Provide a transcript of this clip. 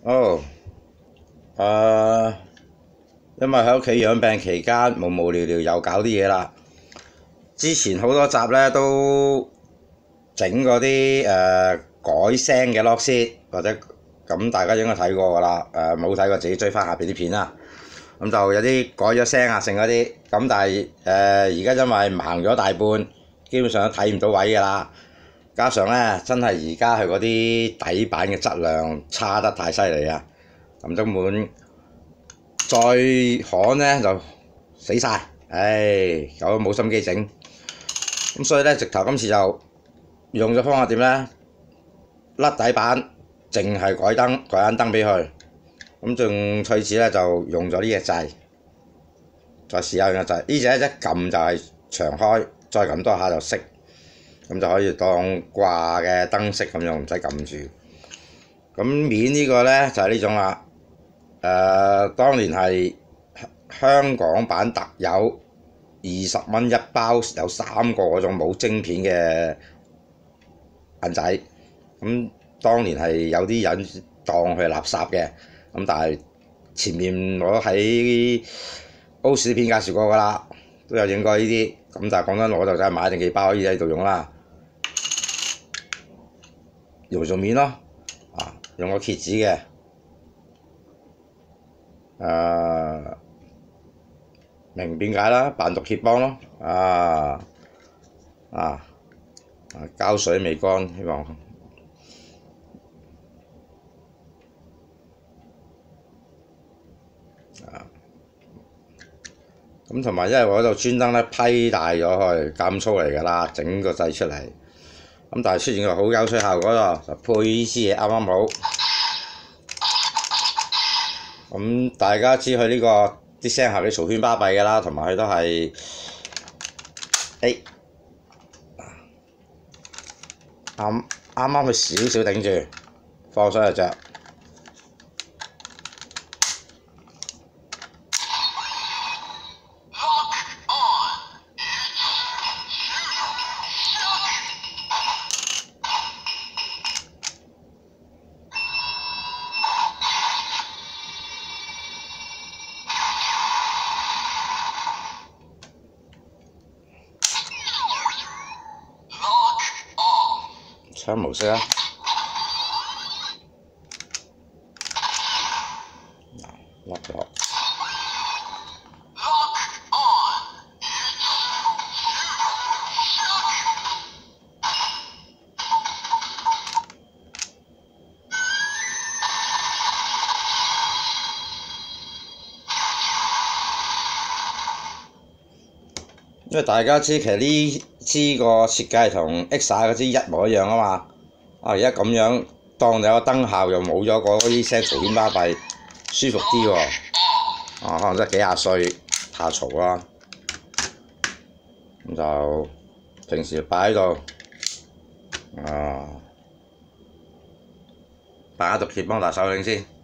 哦，誒、因為喺屋企養病期間，無無聊聊又搞啲嘢啦。之前好多集咧都整嗰啲改聲嘅 lock set，或者咁大家應該睇過㗎啦。冇睇過自己追翻下邊啲片啦。咁就有啲改咗聲啊，剩嗰啲。咁但係而家因為盲咗大半，基本上都睇唔到位㗎啦。加上咧，真係而家係嗰啲底板嘅質量差得太犀利啊！咁根本再焊咧就死晒，唉，有冇心機整。咁所以咧，直頭今次就用咗方法點咧，甩底板，淨係改眼燈俾佢。咁仲趣此咧就用咗呢隻掣，再試下用隻掣。呢隻一撳就係長開，再撳多下就熄。咁就可以當掛嘅燈飾咁用，唔使撳住。咁面呢個呢，就係呢種啦。當年係香港版特有，20蚊一包，有3個嗰種冇晶片嘅銀仔。咁當年係有啲人當佢係垃圾嘅，咁但係前面我都喺歐視片介紹過㗎啦，都有影過呢啲。咁但係講真，我就真係買定幾包可以喺度用啦。用做面咯，用個揭子嘅，明辨解啦，扮毒揭幫咯，膠水未乾，希望咁同埋因為我喺度專登咧批大咗佢，咁粗嚟㗎啦，整個掣出嚟。咁但係出現個好有趣效果咯，就配呢支嘢啱啱好。咁大家知佢呢個啲聲效幾嘈喧巴閉㗎啦，同埋佢都係啱佢少少頂住，放水就着。槍模式啊，落咗。因為大家知其實呢支個設計同 EXA 嗰支一模一樣啊嘛，而家咁樣當有個燈效又冇咗嗰啲聲嘈喧巴閉，舒服啲喎。可能真係幾廿歲怕嘈啦，咁就平時擺喺度，扮下毒揭幫大手領先。